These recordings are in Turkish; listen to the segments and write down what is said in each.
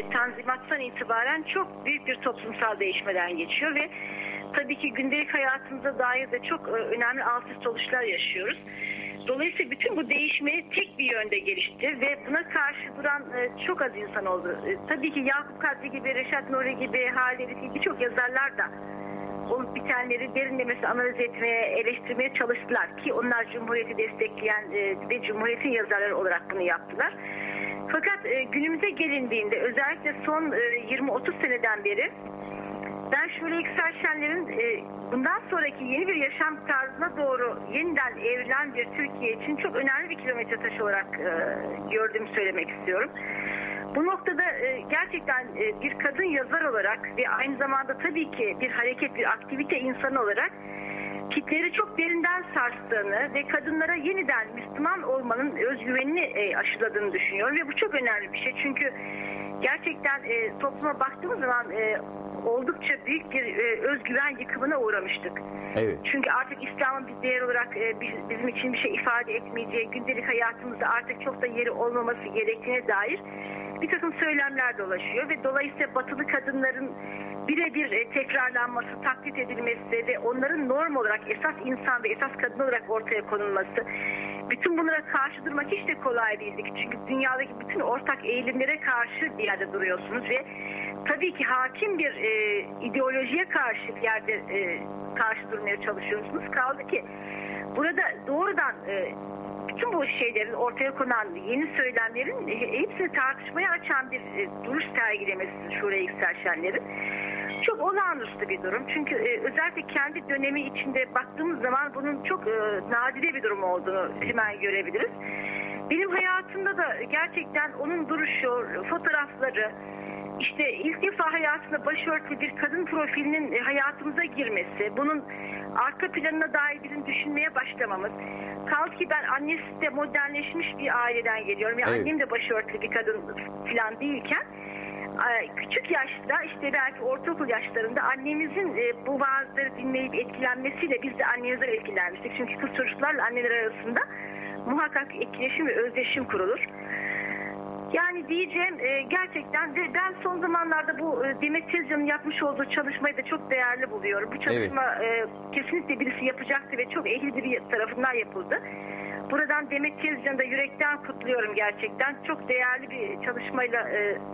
Tanzimat'tan itibaren çok büyük bir toplumsal değişmeden geçiyor ve tabii ki gündelik hayatımıza dair de çok önemli alt üst oluşlar yaşıyoruz. Dolayısıyla bütün bu değişme tek bir yönde gelişti ve buna karşı duran çok az insan oldu. Tabii ki Yakup Kadri gibi, Reşat Nuri gibi, Halil gibi birçok yazarlar da olup bitenleri derinlemesine analiz etmeye, eleştirmeye çalıştılar ki onlar Cumhuriyeti destekleyen ve Cumhuriyet'in yazarları olarak bunu yaptılar. Fakat günümüze gelindiğinde özellikle son 20-30 seneden beri ben Şule Yüksel Şenler'in bundan sonraki yeni bir yaşam tarzına doğru yeniden evrilen bir Türkiye için çok önemli bir kilometre taşı olarak gördüğümü söylemek istiyorum. Bu noktada gerçekten bir kadın yazar olarak ve aynı zamanda tabii ki bir hareket, bir aktivite insanı olarak kitleri çok derinden sarstığını ve kadınlara yeniden Müslüman olmanın özgüvenini aşıladığını düşünüyorum ve bu çok önemli bir şey. Çünkü gerçekten topluma baktığımız zaman oldukça büyük bir özgüven yıkımına uğramıştık. Evet. Çünkü artık İslam'ın bir değer olarak bizim için bir şey ifade etmeyeceği, gündelik hayatımızda artık çok da yeri olmaması gerektiğine dair bir takım söylemler dolaşıyor ve dolayısıyla batılı kadınların birebir tekrarlanması, taklit edilmesi ve onların norm olarak esas insan ve esas kadın olarak ortaya konulması, bütün bunlara karşı durmak hiç de kolay değildi. Çünkü dünyadaki bütün ortak eğilimlere karşı bir yerde duruyorsunuz ve tabii ki hakim bir ideolojiye karşı bir yerde karşı durmaya çalışıyorsunuz. Kaldı ki burada doğrudan bütün bu şeylerin ortaya konan yeni söylemlerin hepsini tartışmaya açan bir duruş sergilemesi Şule Yüksel Şenler'in çok olağanüstü bir durum. Çünkü özellikle kendi dönemi içinde baktığımız zaman bunun çok nadide bir durum olduğunu hemen görebiliriz. Benim hayatımda da gerçekten onun duruşu, fotoğrafları, İşte ilk defa hayatında başörtülü bir kadın profilinin hayatımıza girmesi, bunun arka planına dair bizim düşünmeye başlamamız. Kaldı ki ben annesi de modernleşmiş bir aileden geliyorum. Yani evet. Annem de başörtülü bir kadın falan değilken küçük yaşta işte belki ortaokul yaşlarında annemizin bu vaazları dinleyip etkilenmesiyle biz de annemizden etkilenmiştik. Çünkü kız çocuklarla anneler arasında muhakkak etkileşim ve özdeşim kurulur. Yani diyeceğim gerçekten de ben son zamanlarda bu Demet Tezcan'ın yapmış olduğu çalışmayı da çok değerli buluyorum. Bu çalışma kesinlikle birisi yapacaktı ve çok ehli bir tarafından yapıldı. Buradan Demet Tezcan'ı da yürekten kutluyorum gerçekten. Çok değerli bir çalışmayla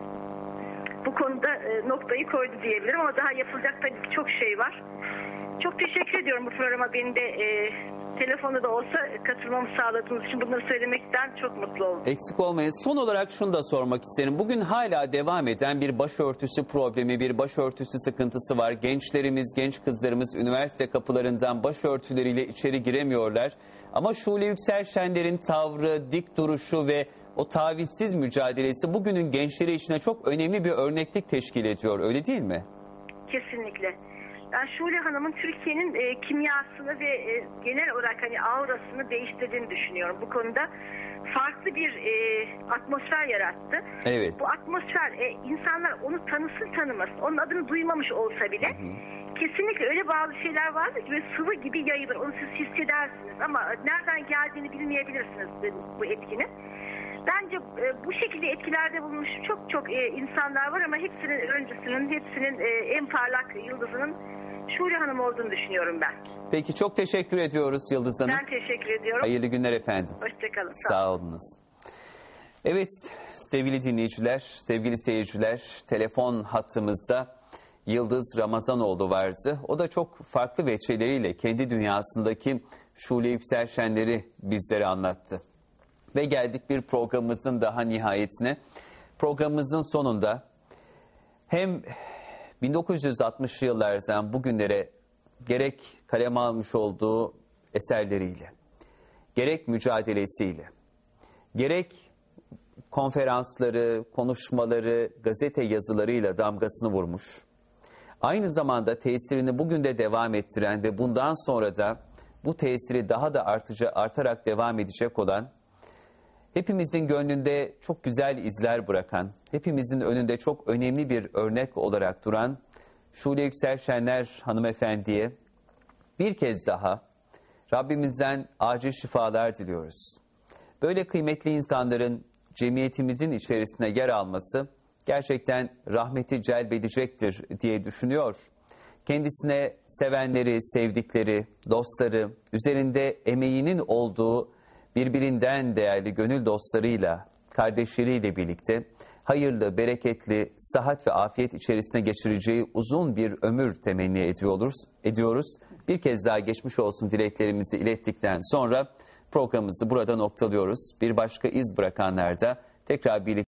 bu konuda noktayı koydu diyebilirim ama daha yapılacak tabii ki çok şey var. Çok teşekkür ediyorum bu programa beni de telefonda da olsa katılmamı sağladığınız için bunları söylemekten çok mutlu oldum. Eksik olmayın. Son olarak şunu da sormak isterim. Bugün hala devam eden bir başörtüsü problemi, bir başörtüsü sıkıntısı var. Gençlerimiz, genç kızlarımız üniversite kapılarından başörtüleriyle içeri giremiyorlar. Ama Şule Yüksel Şenler'in tavrı, dik duruşu ve o tavizsiz mücadelesi bugünün gençleri için çok önemli bir örneklik teşkil ediyor. Öyle değil mi? Kesinlikle. Ben Şule Hanım'ın Türkiye'nin kimyasını ve genel olarak hani aurasını değiştirdiğini düşünüyorum. Bu konuda farklı bir atmosfer yarattı. Evet. Bu atmosfer insanlar onu tanısın tanımasın, onun adını duymamış olsa bile kesinlikle öyle bazı şeyler vardır ki böyle sıvı gibi yayılır. Onu siz hissedersiniz ama nereden geldiğini bilmeyebilirsiniz bu etkinin. Bence bu şekilde etkilerde bulunmuş çok insanlar var ama hepsinin öncüsünün, hepsinin en parlak yıldızının Şule Hanım olduğunu düşünüyorum ben. Peki çok teşekkür ediyoruz Yıldız Hanım. Ben teşekkür ediyorum. Hayırlı günler efendim. Hoşçakalın. Sağ olunuz. Evet sevgili dinleyiciler, sevgili seyirciler, telefon hattımızda Yıldız Ramazanoğlu vardı. O da çok farklı veçeleriyle kendi dünyasındaki Şule Yüksel Şenler'i bizlere anlattı. Ve geldik bir programımızın daha nihayetine. Programımızın sonunda hem 1960'lı yıllardan bugünlere gerek kaleme almış olduğu eserleriyle, gerek mücadelesiyle, gerek konferansları, konuşmaları, gazete yazılarıyla damgasını vurmuş. Aynı zamanda tesirini bugün de devam ettiren ve bundan sonra da bu tesiri daha da artarak devam edecek olan, hepimizin gönlünde çok güzel izler bırakan, hepimizin önünde çok önemli bir örnek olarak duran Şule Yüksel Şenler hanımefendiye bir kez daha Rabbimizden acil şifalar diliyoruz. Böyle kıymetli insanların cemiyetimizin içerisine yer alması gerçekten rahmeti celbedecektir diye düşünüyor. Kendisine sevenleri, sevdikleri, dostları, üzerinde emeğinin olduğu birbirinden değerli gönül dostlarıyla, kardeşleriyle birlikte hayırlı, bereketli, sıhhat ve afiyet içerisine geçireceği uzun bir ömür temenni ediyoruz. Bir kez daha geçmiş olsun dileklerimizi ilettikten sonra programımızı burada noktalıyoruz. Bir başka iz bırakanlarda tekrar birlikte